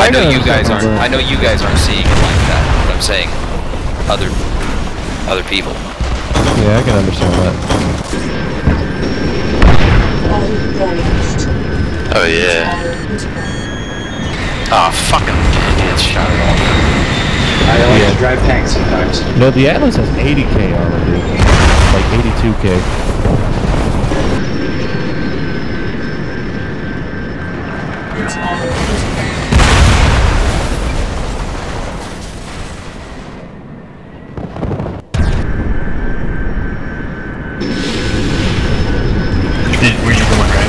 I know you guys aren't. I know you guys aren't seeing it like that. But I'm saying, other people. Yeah, I can understand that. Oh yeah. Oh fucking idiots! Shot it all. I like to drive tanks sometimes. No, the Atlas has 80k armor, dude. Like 82k. Were you going right?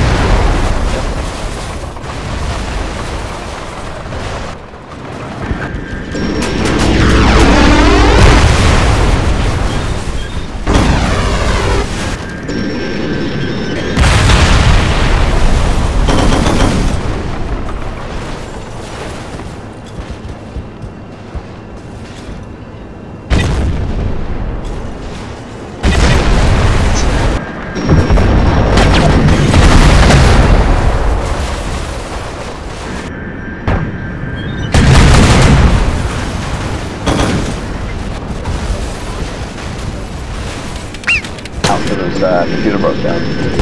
Computer broke down.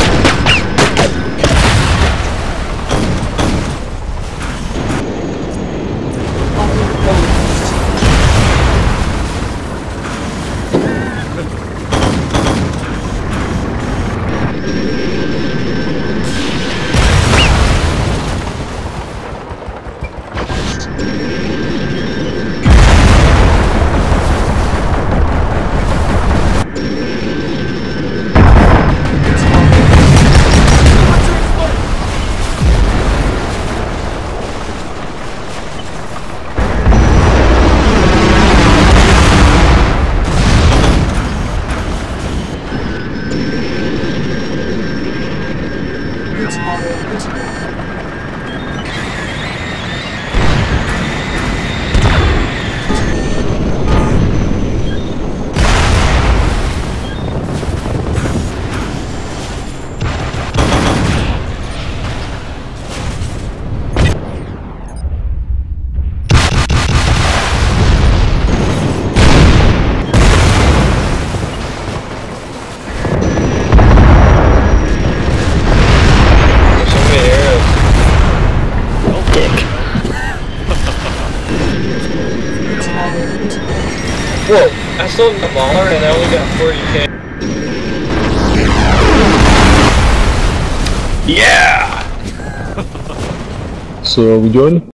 Whoa, I sold the baller and I only got 40k. Yeah! So, we join?